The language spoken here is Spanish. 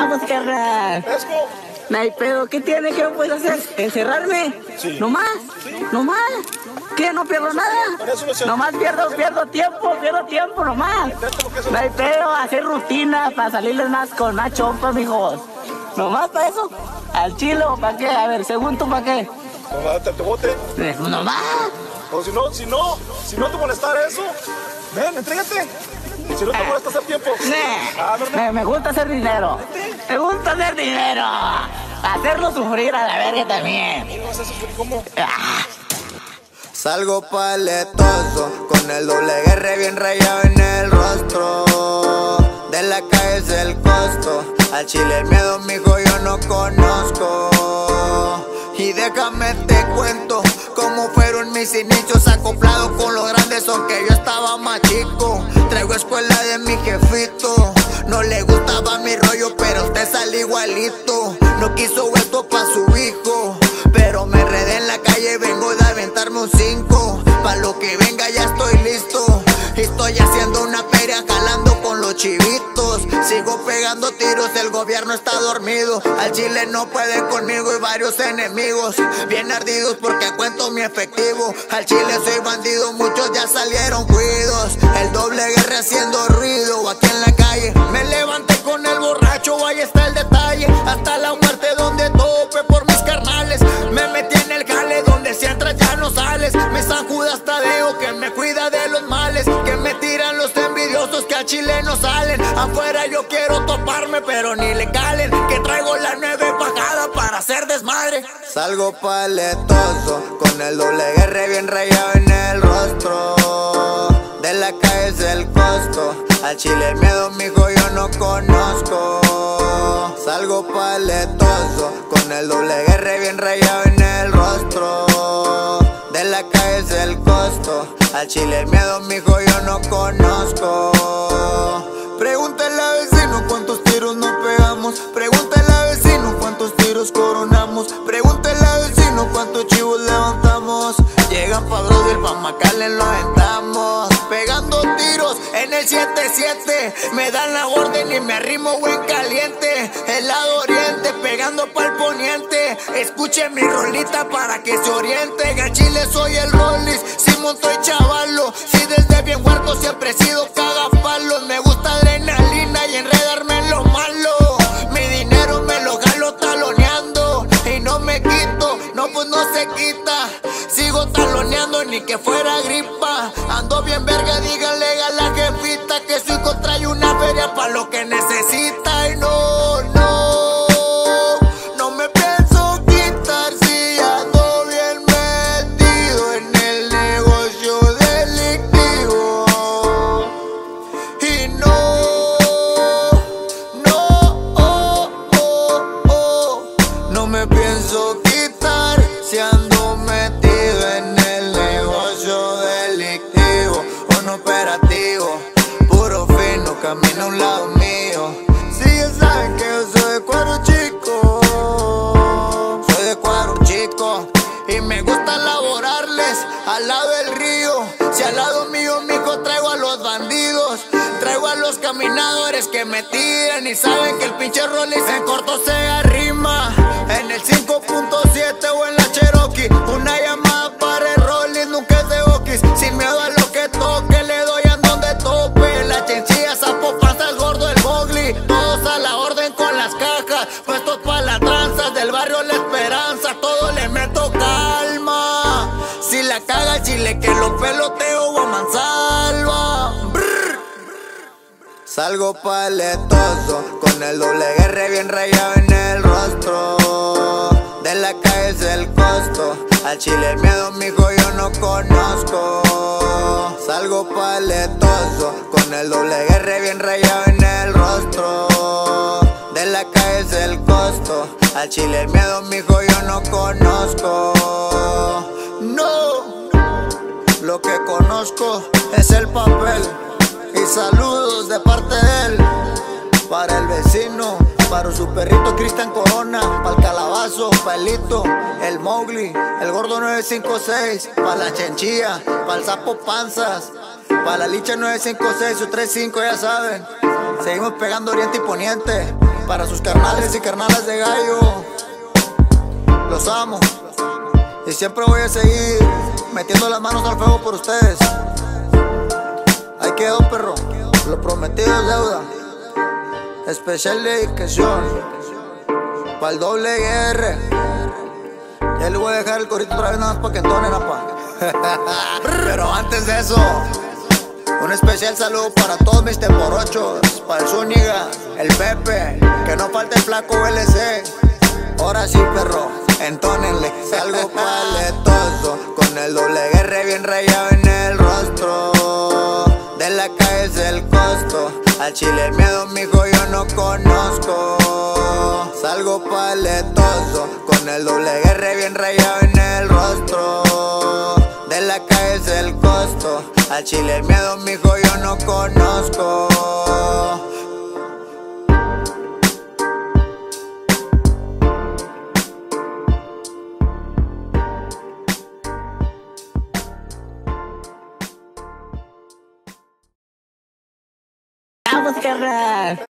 vamos, carnal. No hay pedo, ¿qué tiene? ¿Qué me puedes hacer? ¿Encerrarme? Sí. ¿Nomás? Sí. ¿Nomás? ¿Qué? ¿No pierdo nada? Nomás pierdo tiempo, nomás. No hay pedo, hacer rutina para salirles más con más chompa, mijos. ¿Nomás para eso? ¿Al chilo? ¿Para qué? A ver, según tú, ¿para qué? Nomás te bote. ¿Nomás? O si no te molestara eso, ven, entrégate. Si no te molesta hacer tiempo. Me gusta hacer dinero. Me gusta hacer dinero. Hacerlo sufrir a la verga también. ¿Cómo vas a sufrir? ¿Cómo? Salgo paletoso, con el doble R bien rayado en el rostro. De la calle es el costo, al chile el miedo mijo yo no conozco. Y déjame te cuento cómo fueron mis inicios acoplados con los grandes, aunque yo estaba más chico. Traigo escuela de mi jefito, no le gustaba mi rollo pero usted sale igualito. No quiso esto pa' su hijo, pero me enredé en la calle, vengo de aventarme un 5. Pa' lo que venga ya estoy listo. Estoy haciendo una feria jalando con los chivitos. Sigo pegando tiros, el gobierno está dormido. Al chile no puede conmigo y varios enemigos bien ardidos porque cuento mi efectivo. Al chile soy bandido, muchos ya salieron cuidos. El doble guerra haciendo ruido aquí en la calle. Me levanté con el borracho, ahí está el detalle. Hasta la muerte donde tope por mis carnales. Me metí en el jale donde si entras ya no sales. Mi San Judas Tadeo que me cuida de los males, que me tiran los envidiosos que al chile no salen. Afuera yo quiero toparme pero ni le calen, que traigo la 9 bajada para hacer desmadre. Salgo paletoso, con el doble R bien rayado en el rostro. De la calle es el costo, al chile el miedo mijo yo no conozco. Salgo paletoso, con el doble R bien rayado en el rostro. De la calle es el costo, al chile el miedo mijo yo no conozco. Pregúntale al vecino cuántos tiros nos pegamos. Pregúntale al vecino cuántos tiros coronamos. Pregúntale al vecino cuántos chivos levantamos. Llegan pa' Brother, pa' Macallen lo aventamos. Pegando tiros en el 7-7. Me dan la orden y me arrimo buen caliente. El lado oriente pegando pa'l poniente. Escuche mi rolita para que se oriente. Que al chile soy el Rollis, Simón estoy chavalo. Si desde bien huerco siempre he sido cagapalos. Me gusta adrenalina y enredarme en lo malo. Mi dinero me lo galo taloneando y no me quito, no pues no se quita. Sigo taloneando ni que fuera gripa. Ando bien verga, díganle a la jefita que su hijo trae una feria pa' lo que necesita. Y no me pienso quitar si ando bien metido en el negocio delictivo. Y no me pienso quitar si ando metido en el negocio delictivo. Un operativo, puro fino, camino a un lado mío. Si ya saben que yo soy de cuadro chico, soy de cuadro chico. Y me gusta laborarles al lado del río. Si al lado mío, mijo, traigo a los bandidos. Traigo a los caminadores que me tiran y saben que el pinche Rollis en corto se arrima. En el 5.7 o en la Cherokee, una llamada para el Rollis, nunca es de Oquis. Sin miedo a lo que toque, le doy a donde tope. La chenchilla, sapo, panza, el gordo, el Mowgli. Todos a la orden con las cajas, puestos pa' las tranzas del barrio La Esperanza. Todo le meto calma. Si la caga el chile que lo peloteo o a mansalva. Salgo paletoso, con el doble R bien rayado en el rostro. De la calle es el costo, al chile el miedo mijo yo no conozco. Salgo paletoso, con el doble R bien rayado en el rostro. De la calle es el costo, al chile el miedo mijo yo no conozco. No, lo que conozco es el papel. Y saludos de parte de él, para el vecino, para su perrito Cristian Corona, para el calabazo, para el Lito, el Mowgli, el gordo 956, para la chenchilla, para el sapo panzas, para la licha 956, su 35 ya saben. Seguimos pegando oriente y poniente. Para sus carnales y carnalas de gallo, los amo y siempre voy a seguir metiendo las manos al fuego por ustedes. Ahí quedó, perro, lo prometido es deuda. Especial dedicación para el doble R. Ya le voy a dejar el corito otra vez nada más pa' que entonen, apa. Pero antes de eso, un especial saludo para todos mis temporochos, para el Zúñiga, el Pepe, que no falte el flaco VLC. Ahora sí, perro, entónenle. Salgo paletoso, con el doble R bien rayado en el rostro. De la calle es el costo, al chile el miedo, mijo, yo no conozco. Salgo paletoso, con el doble R bien rayado en el rostro. De la calle es el costo, al chile el miedo, mijo, yo no conozco. Vamos, carnal.